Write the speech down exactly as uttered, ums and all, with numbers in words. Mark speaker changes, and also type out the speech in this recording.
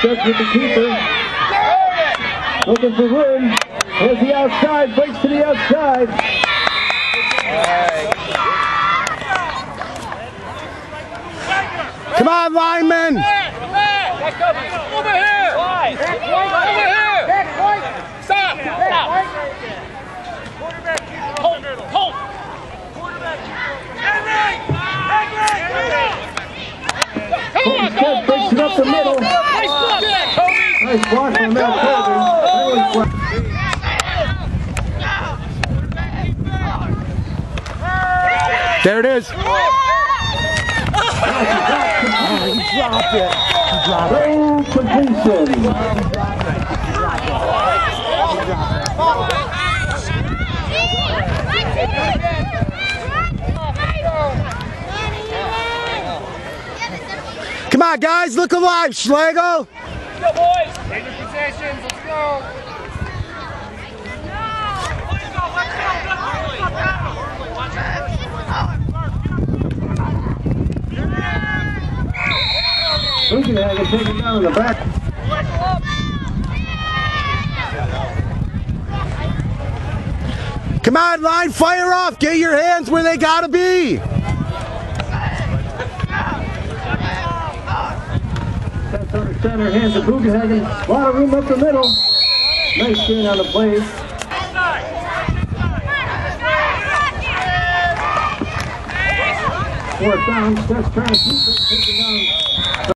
Speaker 1: Stuck with the keeper. Looking for room. Here's the outside. Breaks to the outside.
Speaker 2: Come on, lineman!
Speaker 3: Over here! Over here! Stop! Stop! Hold! Hold!
Speaker 1: Colton breaks it up the middle. Nice block from Matt Colton.
Speaker 2: There it is.
Speaker 1: Oh, he dropped it. He dropped it. Goal completion.
Speaker 2: Come on, guys, look alive, Schlegel.
Speaker 3: Let's go, boys. Take your possessions. Let's go.
Speaker 1: Bugenhagen taking down in the back.
Speaker 2: Come on, line, fire off. Get your hands where they gotta be.
Speaker 1: That's under center, hands to Bugenhagen. A lot of room up the middle. Nice gain on the plays. Fourth down, Steph's trying to keep it, taking down.